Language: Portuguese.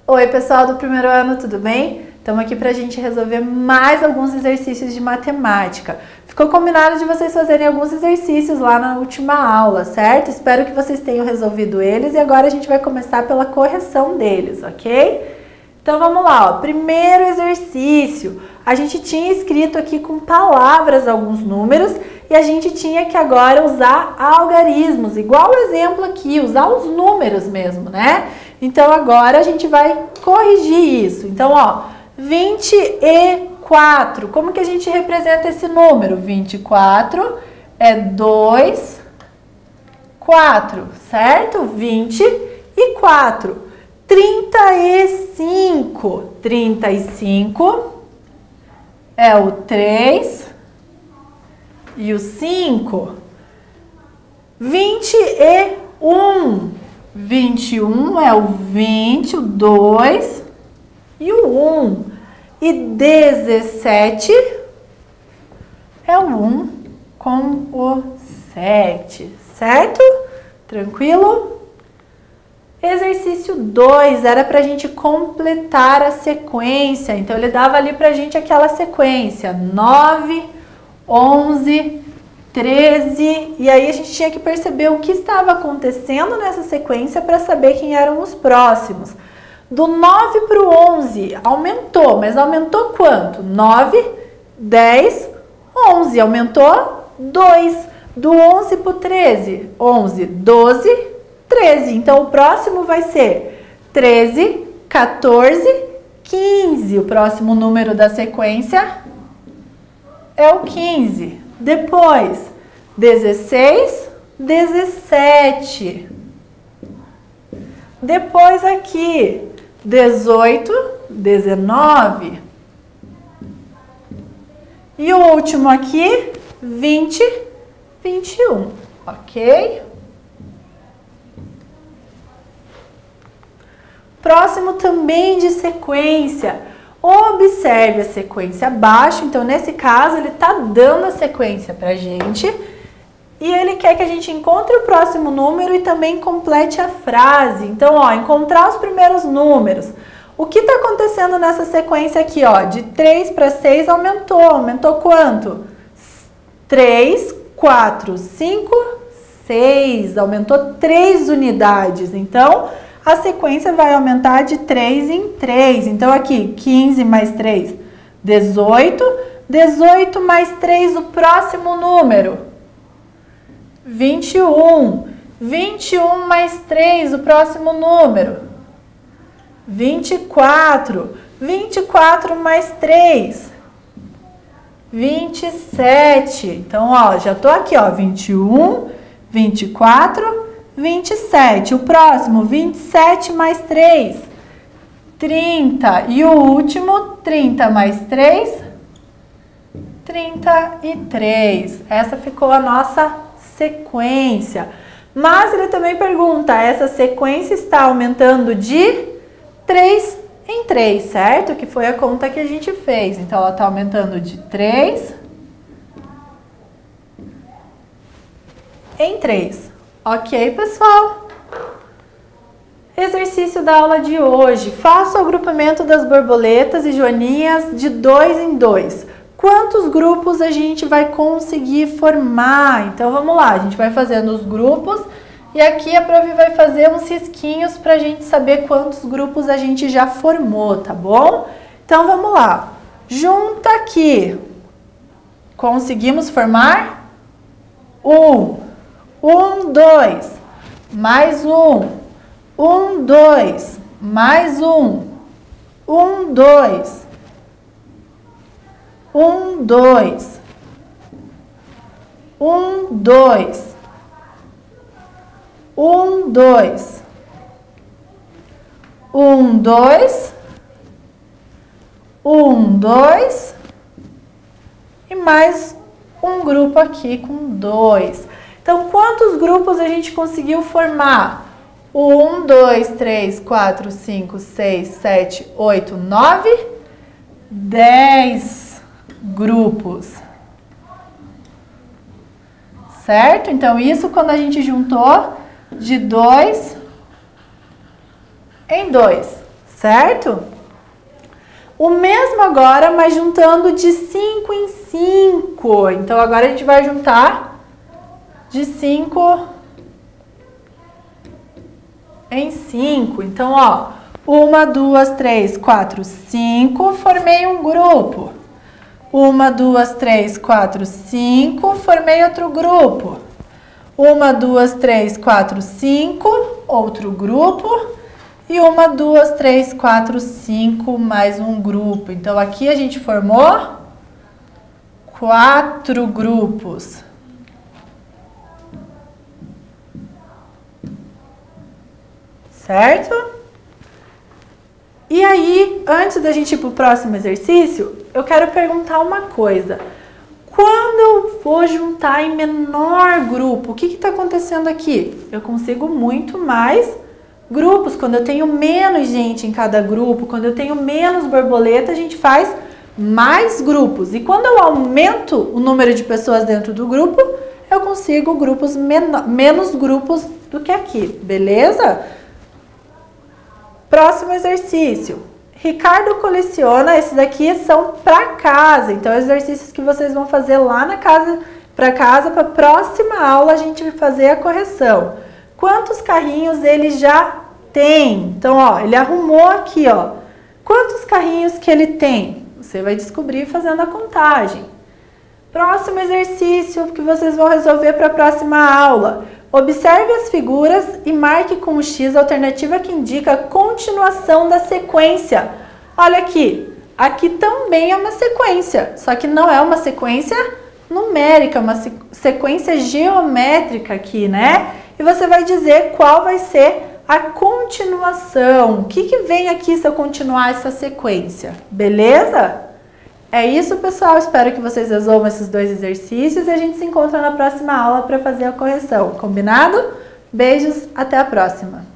Oi, pessoal do primeiro ano, tudo bem? Estamos aqui para a gente resolver mais alguns exercícios de matemática. Ficou combinado de vocês fazerem alguns exercícios lá na última aula, certo? Espero que vocês tenham resolvido eles e agora a gente vai começar pela correção deles, ok? Então vamos lá, ó. Primeiro exercício. A gente tinha escrito aqui com palavras alguns números e a gente tinha que agora usar algarismos, igual o exemplo aqui, usar os números mesmo, né? Então agora a gente vai corrigir isso. Então, ó, 24. Como que a gente representa esse número? 24 é 2, 4, certo? 24. 35. 35 é o 3 e o 5. 21. 21 é o 20, o 2 e o 1. E 17 é o 1 com o 7, certo? Tranquilo? Exercício 2 era para a gente completar a sequência. Então, ele dava ali para a gente aquela sequência: 9, 11, 13. E aí a gente tinha que perceber o que estava acontecendo nessa sequência para saber quem eram os próximos. Do 9 para o 11 aumentou, mas aumentou quanto? 9, 10, 11. Aumentou 2. Do 11 para o 13, 11, 12, 13. Então, o próximo vai ser 13, 14, 15. O próximo número da sequência é o 15. Depois, 16, 17. Depois aqui, 18, 19. E o último aqui, 20, 21. Ok? Próximo também de sequência. Observe a sequência abaixo. Então, nesse caso, ele está dando a sequência para a gente. E ele quer que a gente encontre o próximo número e também complete a frase. Então, ó, encontrar os primeiros números. O que está acontecendo nessa sequência aqui, ó? De 3 para 6 aumentou. Aumentou quanto? 3, 4, 5, 6. Aumentou 3 unidades. Então, a sequência vai aumentar de 3 em 3. Então, aqui, 15 mais 3, 18. 18 mais 3, o próximo número. 21. 21 mais 3, o próximo número. 24. 24 mais 3. 27. Então, ó, já tô aqui, ó, 21, 24, 27. O próximo, 27 mais 3, 30. E o último, 30 mais 3, 33. Essa ficou a nossa sequência. Mas ele também pergunta, essa sequência está aumentando de 3 em 3, certo? Que foi a conta que a gente fez. Então, ela está aumentando de 3 em 3. Ok, pessoal? Exercício da aula de hoje. Faça o agrupamento das borboletas e joaninhas de 2 em 2. Quantos grupos a gente vai conseguir formar? Então, vamos lá. A gente vai fazendo os grupos e aqui a prof vai fazer uns risquinhos para a gente saber quantos grupos a gente já formou, tá bom? Então, vamos lá. Junta aqui. Conseguimos formar? 1. 1, 2. Mais 1. 1, 2. Mais 1. 1, 2. 1, 2. 1, 2. 1, 2. 1, 2. 1, 2. E mais um grupo aqui com 2. Então, quantos grupos a gente conseguiu formar? 1, 2, 3, 4, 5, 6, 7, 8, 9, 10 grupos. Certo? Então, isso quando a gente juntou de 2 em 2, certo? O mesmo agora, mas juntando de 5 em 5. Então, agora a gente vai juntar de 5 em 5. Então, ó, 1, 2, 3, 4, 5, formei um grupo. 1, 2, 3, 4, 5, formei outro grupo. 1, 2, 3, 4, 5, outro grupo. E 1, 2, 3, 4, 5, mais um grupo. Então, aqui a gente formou 4 grupos. Certo? E aí, antes da gente ir para o próximo exercício, eu quero perguntar uma coisa. Quando eu vou juntar em menor grupo, o que está acontecendo aqui? Eu consigo muito mais grupos. Quando eu tenho menos gente em cada grupo, quando eu tenho menos borboleta, a gente faz mais grupos. E quando eu aumento o número de pessoas dentro do grupo, eu consigo grupos menos grupos do que aqui, beleza? Próximo exercício. Ricardo coleciona, esses aqui são para casa, então exercícios que vocês vão fazer lá na casa, para a próxima aula a gente vai fazer a correção. Quantos carrinhos ele já tem? Então, ó, ele arrumou aqui, ó. Quantos carrinhos que ele tem? Você vai descobrir fazendo a contagem. Próximo exercício que vocês vão resolver para a próxima aula. Observe as figuras e marque com o X a alternativa que indica a continuação da sequência. Olha aqui, aqui também é uma sequência, só que não é uma sequência numérica, é uma sequência geométrica aqui, né? E você vai dizer qual vai ser a continuação. O que vem aqui se eu continuar essa sequência? Beleza? É isso, pessoal. Espero que vocês resolvam esses 2 exercícios e a gente se encontra na próxima aula para fazer a correção. Combinado? Beijos, até a próxima!